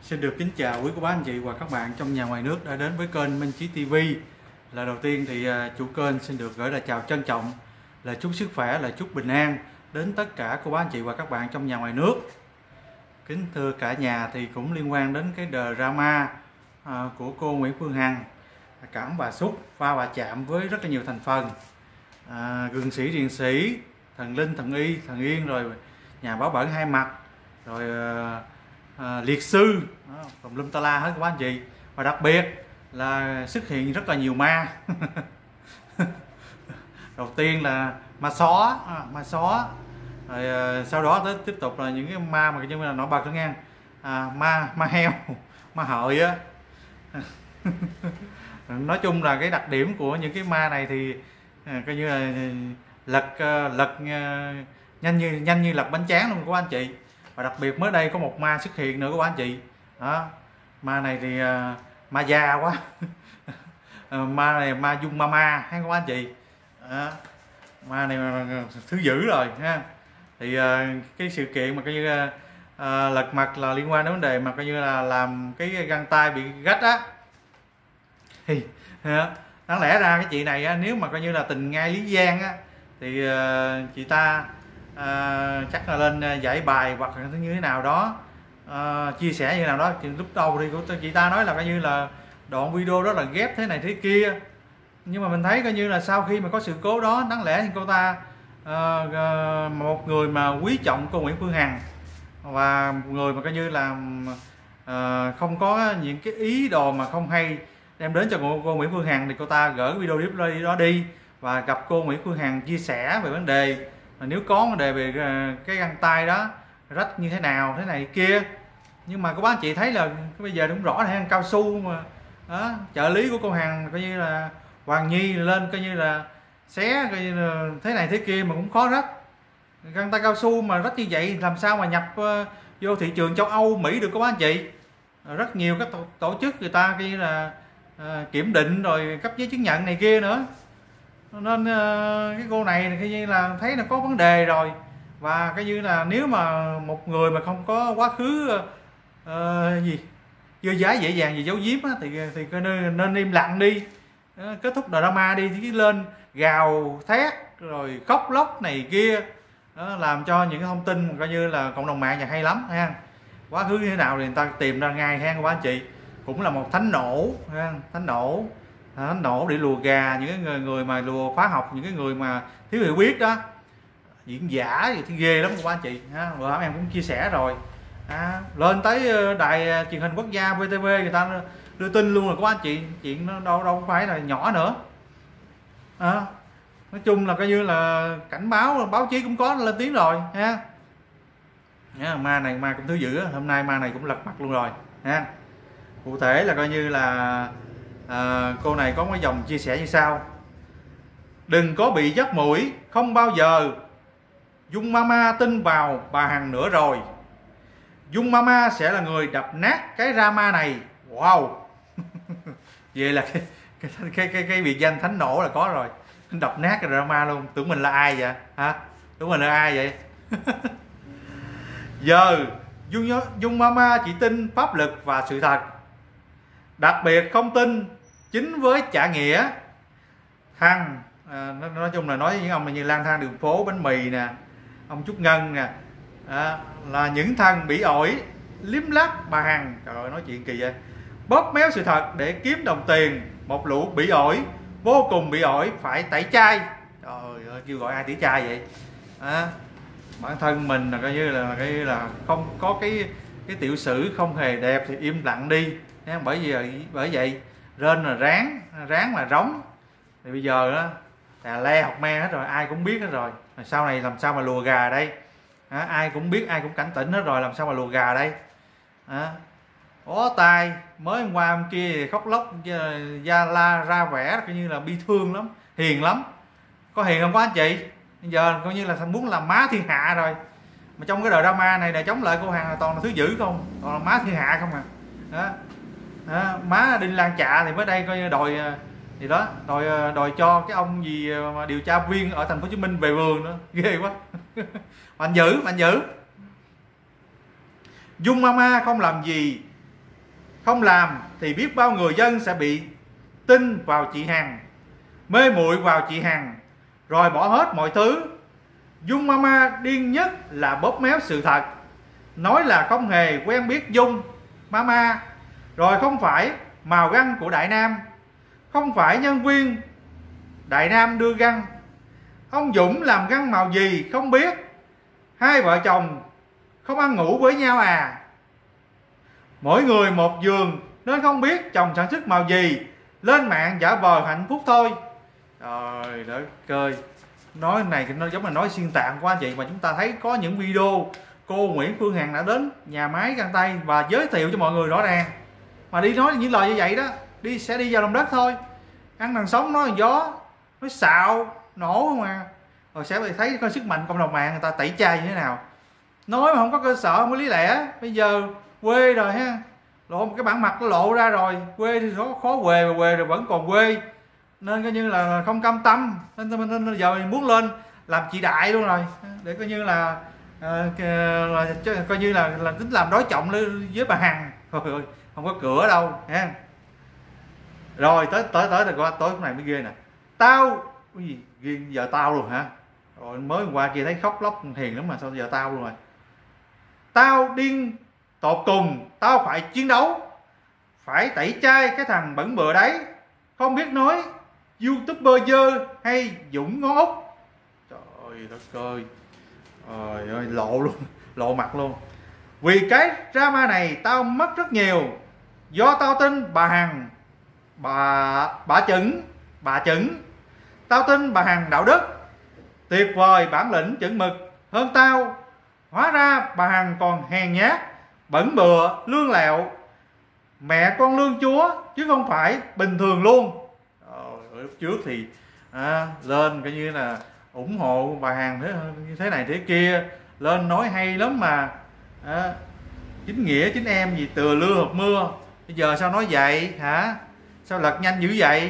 Xin được kính chào quý cô bác anh chị và các bạn trong nhà ngoài nước đã đến với kênh Minh Chí TV. Là đầu tiên thì chủ kênh xin được gửi lời chào trân trọng, là chúc sức khỏe, là chúc bình an đến tất cả cô bác anh chị và các bạn trong nhà ngoài nước. Kính thưa cả nhà, thì cũng liên quan đến cái drama của cô Nguyễn Phương Hằng, Cảm Bà Xúc, Pha Bà Chạm với rất là nhiều thành phần, Gừng Sĩ Điền Sĩ, Thần Linh, Thần Y, Thần Yên, rồi Nhà Báo Bẩn Hai Mặt, rồi liệt sư, tùm lum ta la hết các anh chị. Và đặc biệt là xuất hiện rất là nhiều ma. Đầu tiên là ma xó, rồi sau đó tới tiếp tục là những cái ma mà như là nổi bật đó nha, ma heo, ma hợi á. Nói chung là cái đặc điểm của những cái ma này thì coi như là lật nhanh như lật bánh tráng luôn các anh chị. Và đặc biệt mới đây có một ma xuất hiện nữa các anh chị đó. Ma này thì ma già quá. Ma này ma Dung Mama ha các anh chị đó. Ma này thứ dữ rồi ha. Thì cái sự kiện mà coi như lật mặt là liên quan đến vấn đề mà coi như là làm cái găng tay bị rách á. Thì đáng lẽ ra cái chị này á, nếu mà coi như là tình ngay lý gian á thì chị ta chắc là lên giải bài hoặc là như thế nào đó, chia sẻ như thế nào đó. Thì lúc đầu thì chị ta nói là coi như là đoạn video đó là ghép thế này thế kia, nhưng mà mình thấy coi như là sau khi mà có sự cố đó, đáng lẽ thì cô ta một người mà quý trọng cô Nguyễn Phương Hằng và một người mà coi như là không có những cái ý đồ mà không hay đem đến cho cô Nguyễn Phương Hằng, thì cô ta gỡ video clip đó đi và gặp cô Nguyễn Phương Hằng chia sẻ về vấn đề nếu có vấn đề về cái găng tay đó rách như thế nào, thế này kia. Nhưng mà các bác chị thấy là bây giờ cũng rõ là hàng cao su mà đó, trợ lý của cô Hằng coi như là Hoàng Nhi lên coi như là xé coi như là thế này thế kia mà cũng khó rách. Găng tay cao su mà rách như vậy làm sao mà nhập vô thị trường châu Âu, Mỹ được các bác chị. Rất nhiều các tổ chức người ta coi như là kiểm định rồi cấp giấy chứng nhận này kia nữa, nên cái cô này coi như là thấy là có vấn đề rồi. Và coi như là nếu mà một người mà không có quá khứ dơ dái dễ dàng gì giấu giếm á, thì nên im lặng đi, kết thúc drama đi, chứ lên gào thét rồi khóc lóc này kia đó, làm cho những cái thông tin coi như là cộng đồng mạng nhà hay lắm ha. Quá khứ như thế nào thì người ta tìm ra ngay ha các anh chị. Cũng là một thánh nổ ha, thánh nổ để lùa gà những cái người mà lùa khóa học, những cái người mà thiếu hiểu biết đó, diễn giả gì thì ghê lắm các anh chị ha. Bữa em cũng chia sẻ rồi lên tới đài truyền hình quốc gia VTV người ta đưa tin luôn rồi các anh chị. Chuyện nó đâu phải là nhỏ nữa. Nói chung là coi như là cảnh báo, báo chí cũng có lên tiếng rồi ha. Ma này ma cũng thứ dữ, hôm nay ma này cũng lật mặt luôn rồi ha. Cụ thể là coi như là cô này có một dòng chia sẻ như sau: đừng có bị dắt mũi, không bao giờ Dung Mama tin vào bà Hằng nữa rồi. Dung Mama sẽ là người đập nát cái drama này. Wow. Vậy là cái biệt danh thánh nổ là có rồi, đập nát cái drama luôn. Tưởng mình là ai vậy hả? Tưởng mình là ai vậy? Giờ Dung Mama chỉ tin pháp lực và sự thật, đặc biệt không tin chính với trả nghĩa. Thằng nói chung là nói với ông như lang thang đường phố, bánh mì nè, ông Trúc Ngân nè, là những thằng bị ổi liếm láp bà Hằng. Trời ơi, nói chuyện kỳ vậy. Bóp méo sự thật để kiếm đồng tiền. Một lũ bị ổi, vô cùng bị ổi, phải tẩy chay. Trời ơi, kêu gọi ai tẩy chay vậy? Bản thân mình là coi như là không có cái tiểu sử không hề đẹp thì im lặng đi. Bởi vậy rên là ráng là rống. Thì bây giờ đó là le học me hết rồi, ai cũng biết hết rồi. Sau này làm sao mà lùa gà đây? Ai cũng biết, ai cũng cảnh tỉnh hết rồi, làm sao mà lùa gà đây? Bó tay mới hôm qua hôm kia khóc lóc da la ra vẻ coi như là bi thương lắm, hiền lắm. Có hiền không có anh chị? Bây giờ coi như là muốn làm má thiên hạ rồi. Mà trong cái drama này là chống lại cô Hằng là toàn là thứ dữ không, toàn là má thiên hạ không à. Má Đinh Lan Chạ thì mới đây coi như đòi gì đó, đòi cho cái ông gì mà điều tra viên ở thành phố Hồ Chí Minh về vườn nữa, ghê quá. mạnh dữ. Dung Mama không làm gì không làm thì biết bao người dân sẽ bị tin vào chị Hằng, mê muội vào chị Hằng, rồi bỏ hết mọi thứ. Dung Mama điên nhất là bóp méo sự thật, nói là không hề quen biết Dung Mama, rồi không phải màu găng của Đại Nam, không phải nhân viên Đại Nam đưa găng. Ông Dũng làm găng màu gì không biết, hai vợ chồng không ăn ngủ với nhau à? Mỗi người một giường nên không biết chồng sản xuất màu gì, lên mạng giả vờ hạnh phúc thôi. Trời đất ơi, nói này nó giống là nói xuyên tạc quá anh chị. Mà chúng ta thấy có những video cô Nguyễn Phương Hằng đã đến nhà máy găng tay và giới thiệu cho mọi người rõ ràng, mà đi nói những lời như vậy đó, sẽ đi vào lòng đất thôi, ăn thằng sống nói thằng gió, nói xạo nổ không à. Rồi sẽ thấy có sức mạnh cộng đồng mạng người ta tẩy chay như thế nào, nói mà không có cơ sở, không có lý lẽ. Bây giờ quê rồi ha, lộ một cái bản mặt nó lộ ra rồi, quê thì khó quê, mà quê rồi vẫn còn quê, nên coi như là không cam tâm, nên giờ mình muốn lên làm chị đại luôn rồi, để coi như là coi như là tính làm đối trọng với bà Hằng. Thôi không có cửa đâu ha. Rồi tới tối hôm này mới ghê nè, tao cái gì ghê, giờ tao luôn hả? Rồi mới hôm qua kia thấy khóc lóc hiền lắm mà sao giờ tao luôn rồi. Tao điên tột cùng, tao phải chiến đấu, phải tẩy chay cái thằng bẩn bừa đấy, không biết nói YouTuber dơ hay Dũng ngón út. Trời đất ơi, trời ơi, lộ luôn, lộ mặt luôn. Vì cái drama này tao mất rất nhiều, do tao tin bà Hằng, bà chững. Tao tin bà Hằng đạo đức, tuyệt vời, bản lĩnh chừng mực hơn tao. Hóa ra bà Hằng còn hèn nhát, bẩn bừa, lương lẹo, mẹ con lương chúa chứ không phải bình thường luôn. Lúc trước thì lên coi như là ủng hộ bà Hằng thế này thế kia, lên nói hay lắm mà, chính nghĩa chính em gì từa lưa hợp mưa. Bây giờ sao nói vậy hả? Sao lật nhanh dữ vậy?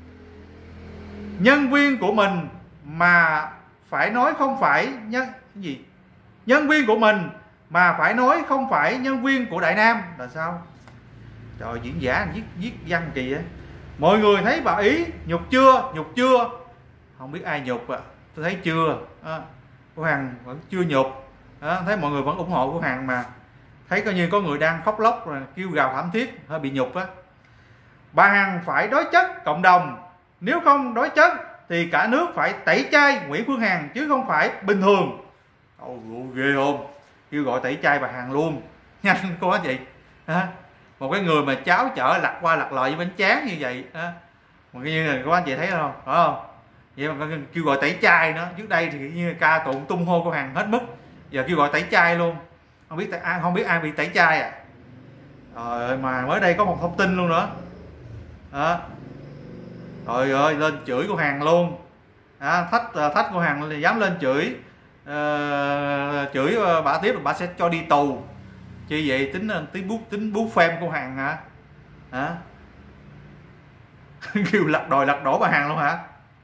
Nhân viên của mình mà phải nói không phải nhân viên của mình mà phải nói không phải nhân viên của Đại Nam là sao? Trời, diễn giả viết văn kỳ á. Mọi người thấy bà Ý nhục chưa? Không biết ai nhục à, tôi thấy chưa. Cô Hằng vẫn chưa nhục. Thấy mọi người vẫn ủng hộ cô Hằng, mà thấy coi như có người đang khóc lóc rồi kêu gào thảm thiết, hơi bị nhục á. Bà Hằng phải đối chất cộng đồng, nếu không đối chất thì cả nước phải tẩy chay Nguyễn Phương Hằng chứ không phải bình thường. Ghê không? Kêu gọi tẩy chay bà Hằng luôn, nhanh cô anh chị. Một cái người mà cháo chở lặt qua lặt lại với bánh tráng như vậy, mà như là các anh chị thấy không, phải không? Vậy mà kêu gọi tẩy chay nữa. Trước đây thì như ca tụng tung hô cô Hằng hết mức, giờ kêu gọi tẩy chay luôn. Không biết ai bị tẩy chay à? Rồi mà mới đây có một thông tin luôn nữa. Trời ơi, lên chửi cô Hằng luôn. Thách cô Hằng dám lên chửi, chửi bà tiếp là bà sẽ cho đi tù. Chi vậy? Tính bút phim cô Hằng hả? Kêu lật đổ bà Hằng luôn hả?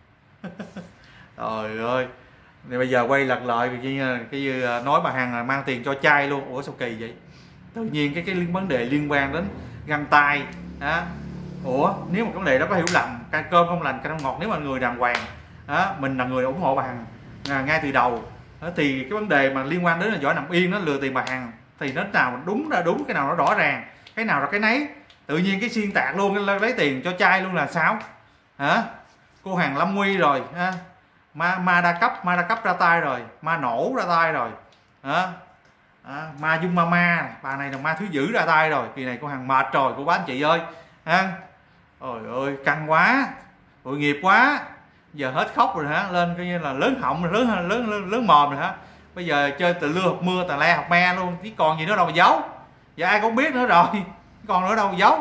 Trời ơi, thì bây giờ quay lật lại cái nói bà Hằng là mang tiền cho trai luôn. Ủa sao kỳ vậy? Tự nhiên cái vấn đề liên quan đến găng tay. Ủa nếu mà vấn đề đó có hiểu lầm, canh cơm không lành canh không ngọt, nếu mà người đàng hoàng, mình là người ủng hộ bà Hằng ngay từ đầu, thì cái vấn đề mà liên quan đến là Võ Nằm Yên nó lừa tiền bà Hằng thì nó nào đúng ra đúng, cái nào nó rõ ràng, cái nào là cái nấy. Tự nhiên cái xuyên tạc luôn, lấy tiền cho trai luôn là sao hả? Cô Hằng lâm nguy rồi, ma đa cấp ra tay rồi, ma nổ ra tay rồi, ma Dung Mama, bà này là ma thứ dữ ra tay rồi. Kỳ này cô Hằng mệt rồi cô bác anh chị ơi. Ôi ơi, căng quá, tội nghiệp quá. Giờ hết khóc rồi hả? Lên coi như là lớn họng rồi, lớn mồm rồi hả? Bây giờ chơi từ lưa học mưa, tà le học me luôn, chứ còn gì nữa đâu mà giấu. Giờ ai cũng biết nữa rồi, còn nữa đâu mà giấu.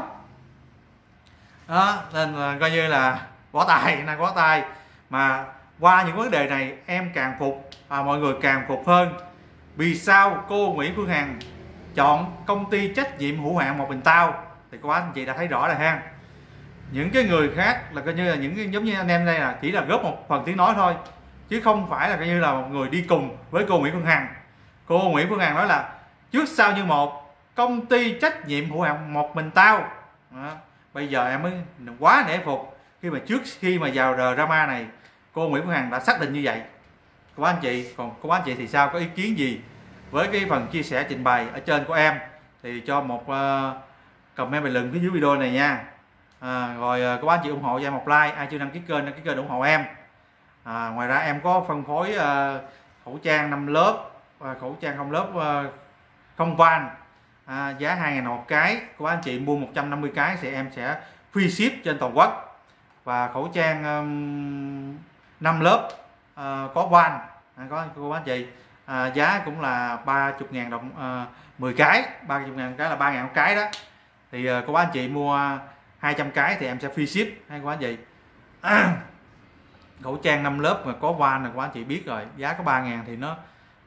Nên là coi như là bỏ tay. Mà qua những vấn đề này em càng phục, mọi người càng phục hơn. Vì sao cô Nguyễn Phương Hằng chọn công ty trách nhiệm hữu hạn Một Mình Tao? Thì cô anh chị đã thấy rõ rồi ha. Những cái người khác là coi như là những giống như anh em đây là chỉ là góp một phần tiếng nói thôi, chứ không phải là coi như là một người đi cùng với cô Nguyễn Phương Hằng. Cô Nguyễn Phương Hằng nói là trước sau như một, công ty trách nhiệm hữu hạn một mình tao. Đó. Bây giờ em mới quá nể phục khi mà trước khi mà vào drama này cô Nguyễn Phương Hằng đã xác định như vậy. Cô bác anh chị, còn cô bác anh chị thì sao, có ý kiến gì với cái phần chia sẻ trình bày ở trên của em thì cho một comment bình luận phía dưới video này nha. Rồi cô bác anh chị ủng hộ cho em một like, ai chưa đăng ký kênh ủng hộ em. Ngoài ra em có phân phối khẩu trang 5 lớp, khẩu trang không lớp không van, giá 2.000 một cái. Cô bác anh chị mua 150 cái thì em sẽ free ship trên toàn quốc. Và khẩu trang 5 lớp có van, có cô bác anh chị, giá cũng là 30.000 đồng 10 cái, 30.000 cái là 3.000 một cái đó. Thì cô bác anh chị mua 200 cái thì em sẽ free ship hay cô bác anh chị. Khẩu trang 5 lớp mà có van là cô bác anh chị biết rồi, giá có 3.000 thì nó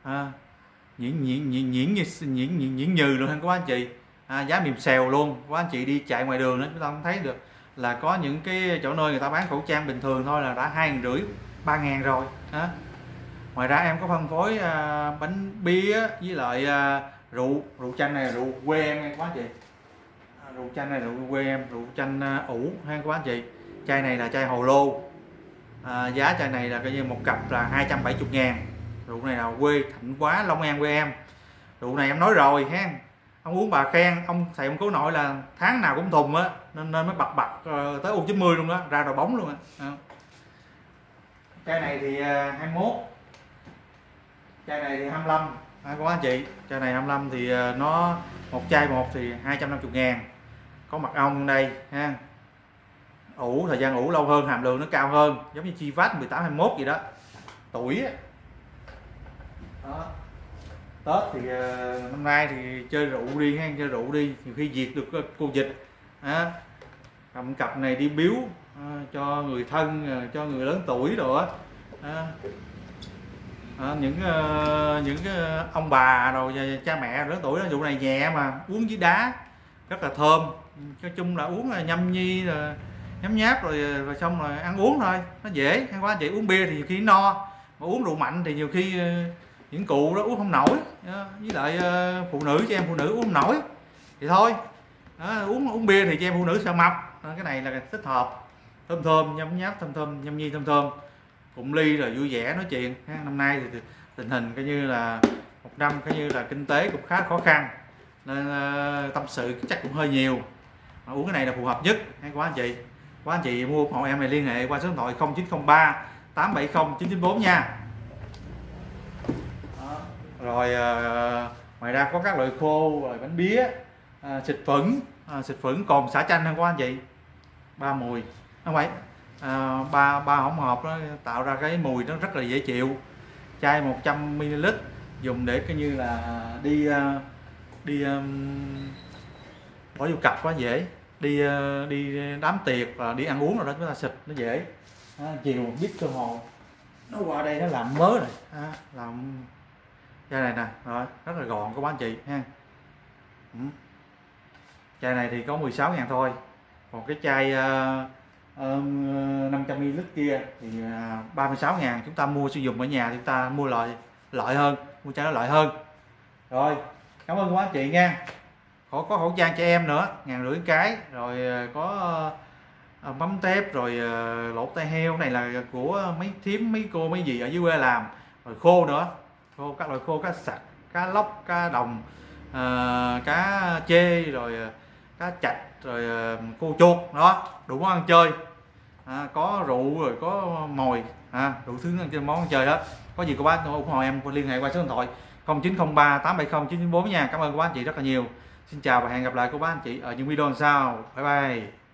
nhuyễn nhừ luôn anh cô bác anh chị. Giá mềm xèo luôn. Cô bác anh chị đi chạy ngoài đường đó chúng ta không thấy được là có những cái chỗ nơi người ta bán khẩu trang bình thường thôi là đã 2.500 3.000 rồi đó. Ngoài ra em có phân phối bánh bia với lại rượu chanh này, rượu quê em các anh chị. Rượu chanh này, rượu quê em, rượu chanh ủ ha các anh chị. Chai này là chai hồ lô. Giá chai này là coi như một cặp là 270.000. Rượu này là quê Thạnh Quá, Long An quê em. Rượu này em nói rồi ha. Ông uống bà khen, ông thầy ông cố nội là tháng nào cũng thùng á, nên mới bật tới U90 luôn đó, ra đội bóng luôn á. Chai này thì 21. Chai này thì 25 các anh chị. Chai này 25 thì nó một chai một thì 250.000. Có mật ong đây ha. Ủ thời gian ủ lâu hơn, hàm lượng nó cao hơn, giống như Chivat 18 21 gì đó. Tuổi á. Đó. Tết thì năm nay thì chơi rượu đi ha, chơi rượu đi, nhiều khi diệt được cô dịch. Cầm cặp này đi biếu cho người thân, cho người lớn tuổi rồi á. Những ông bà rồi cha mẹ lớn tuổi đó, rượu này nhẹ mà uống dưới đá rất là thơm. Nói chung là uống là nhâm nhi rồi nhấm nháp rồi xong rồi ăn uống thôi, nó dễ. Hay quá chị, uống bia thì nhiều khi no, mà uống rượu mạnh thì nhiều khi những cụ đó uống không nổi. Với lại phụ nữ, chị em phụ nữ uống không nổi thì thôi. Uống bia thì chị em phụ nữ sợ mập. Cái này là thích hợp, thơm thơm nhấm nháp, thơm thơm nhâm nhi, thơm thơm cụm ly rồi vui vẻ nói chuyện. Năm nay thì tình hình coi như là một năm coi như là kinh tế cũng khá khó khăn nên tâm sự chắc cũng hơi nhiều, mà uống cái này là phù hợp nhất hay quá anh chị. Quá anh chị mua ủng hộ em này liên hệ qua số điện thoại 0903 870 994 nha. Đó. Rồi ngoài ra có các loại khô, rồi bánh bía, xịt phẫn còn xả chanh hơn quá anh chị. 3 mùi không phải, ba hỗn hợp nó tạo ra cái mùi nó rất là dễ chịu. Chai 100 ml dùng để coi như là đi bỏ vô cặp quá dễ, đi đám tiệc và đi ăn uống rồi đó chúng ta xịt nó dễ. Chiều biết cơ hồ nó qua đây nó làm mớ rồi, làm chai này nè, rồi rất là gọn của bác anh chị ha. Chai này thì có 16.000 thôi, còn cái chai 500 ml kia thì 36.000. Chúng ta mua sử dụng ở nhà, chúng ta mua lợi hơn, mua chai nó lợi hơn. Rồi cảm ơn các anh chị nha. Có khẩu trang cho em nữa 1.500 cái, rồi có mắm tép, rồi lỗ tai heo này là của mấy thím mấy cô mấy gì ở dưới quê làm, rồi khô nữa, khô các loại khô, cá sặc, cá lóc, cá đồng, cá chê, rồi cá chạch, rồi khô chuột đó, đủ món ăn chơi. Có rượu rồi có mồi, đủ thứ món ăn chơi hết. Có gì cô bác ủng hộ em liên hệ qua số điện thoại 0903 870 994 nha. Cảm ơn cô bác anh chị rất là nhiều. Xin chào và hẹn gặp lại cô bác anh chị ở những video lần sau. Bye bye.